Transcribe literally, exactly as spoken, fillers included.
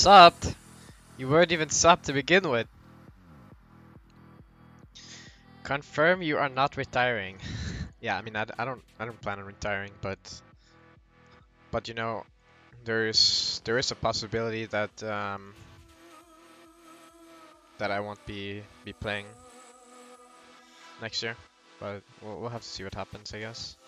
subbed? You weren't even subbed to begin with. Confirm you are not retiring. Yeah, I mean, I, I don't, I don't plan on retiring, but, but you know, there's, there is a possibility that, um, that I won't be, be playing next year, but we'll, we'll have to see what happens, I guess.